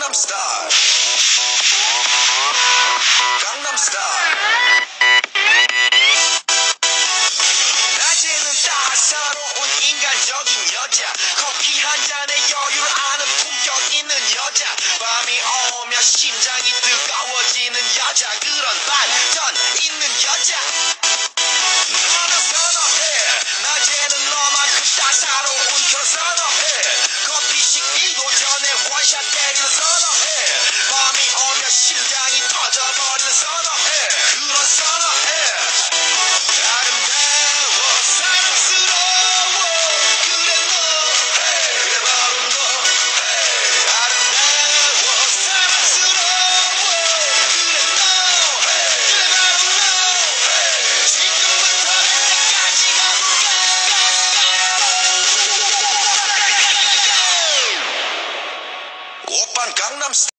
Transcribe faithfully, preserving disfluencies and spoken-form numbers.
Gangnam Style. Gangnam Style. 낮에는 따사로운 인간적인 여자, 커피 한 잔에 여유를 아는 품격 있는 여자, 밤이 오면 심장이 뜨거워지는 여자, 그런 반전 있는 여자. 너는 선호해. 낮에는 너만큼 따사로운 그런 선호해. 커피 식기도 전에 원샷 때리는 선호해. 밤이 오면 심장이 터져버리는 선호해. 그런 선호해. 아름다워 사랑스러워 그래 너 그래 바로 너 아름다워 사랑스러워 그래 너 그래 바로 너 지금부터 내까지 가볼까 오빤 강남